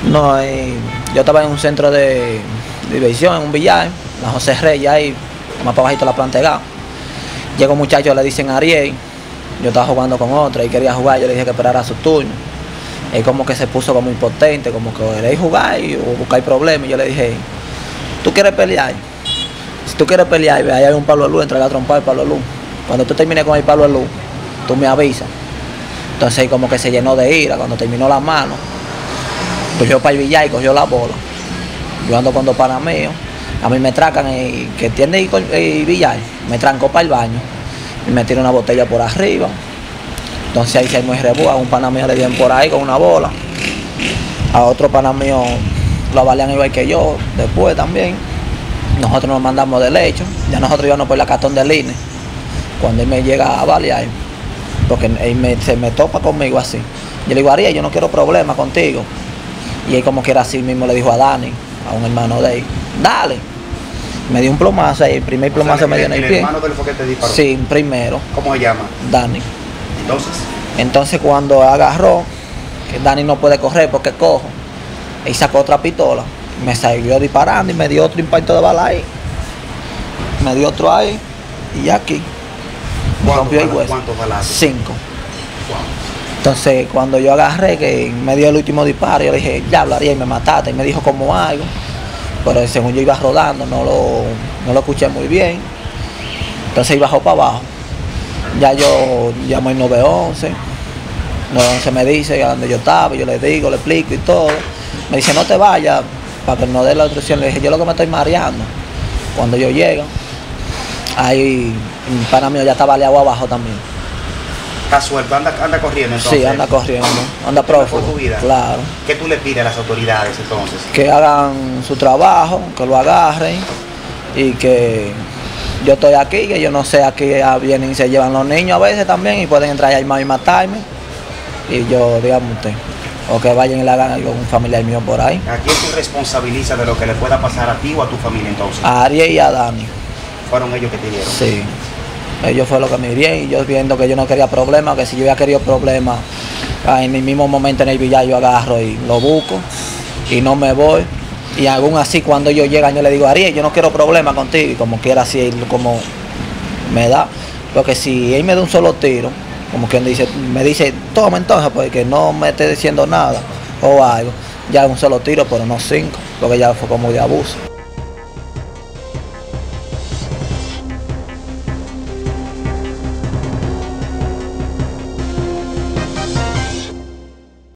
No, yo estaba en un centro de diversión, en un billar, la José Reyes, ahí, más para bajito la Planta de Gas. Llega un muchacho, le dicen Ariel, yo estaba jugando con otro y quería jugar, yo le dije que esperara su turno. Él como que se puso como impotente, como que queréis jugar o buscar problemas. Y yo le dije, ¿tú quieres pelear? Si tú quieres pelear, ahí hay un Pablo de Luz, entrega a trompar el Pablo de Luz. Cuando tú termines con el Pablo de Luz, tú me avisas. Entonces él como que se llenó de ira, cuando terminó la mano, cogió para el billar y cogió la bola. Yo ando con dos panas míos, a mí me tracan, que tiene el billar, me trancó para el baño y me tiró una botella por arriba. Entonces ahí se armó el revuelo, a un pana mío le dieron por ahí con una bola, a otro pana mío lo balean igual que yo, después también. Nosotros nos mandamos del hecho, ya nosotros íbamos por la cartón del INE, cuando él me llega a balear, porque él se me topa conmigo así. Yo le digo, Ariel, yo no quiero problemas contigo. Y él como que era así mismo le dijo a Dani, a un hermano de él, dale. Me dio un plomazo, el primer plomazo me dio en el pie. ¿El hermano de él fue que te disparó? Sí, primero. ¿Cómo se llama? Dani. Entonces Cuando agarró, que Dani no puede correr porque cojo, él sacó otra pistola, me siguió disparando y me dio otro impacto de bala ahí. Me dio otro ahí y aquí. Me rompió el hueso. ¿Cuántos balazos? 5. Wow. Entonces cuando yo agarré, que me dio el último disparo, yo le dije, ya hablaría y me mataste. Y me dijo como algo, pero según yo iba rodando, no lo escuché muy bien. Entonces él bajó para abajo. Ya yo llamo al 911. 911 me dice a dónde yo estaba, yo le digo, le explico y todo. Me dice, no te vayas, para que no dé la instrucción. Le dije, yo lo que me estoy mareando. Cuando yo llego, ahí mi pana mío ya estaba baleado abajo también. ¿Está suelto? ¿Anda corriendo entonces? Sí, anda corriendo, anda prófugo. ¿Por tu vida? Claro. ¿Qué tú le pides a las autoridades entonces? Que hagan su trabajo, que lo agarren y que yo estoy aquí, que yo no sé, aquí vienen y se llevan los niños a veces también y pueden entrar ahí y matarme. Y yo, digamos usted, o que vayan y le hagan algo a un familiar mío por ahí. ¿A quién tú responsabilizas de lo que le pueda pasar a ti o a tu familia entonces? A Ariel y a Dani. ¿Fueron ellos que te dieron? Sí. Ellos fue lo que me hirieron y yo viendo que yo no quería problemas, que si yo había querido problemas, en el mismo momento en el billar yo agarro y lo busco y no me voy. Y aún así cuando ellos llegan yo le digo, Ariel, yo no quiero problemas contigo, y como quiera así él como me da. Porque si él me da un solo tiro, como quien dice, me dice, toma entonces, porque no me esté diciendo nada o algo, ya un solo tiro, pero no 5, porque ya fue como de abuso.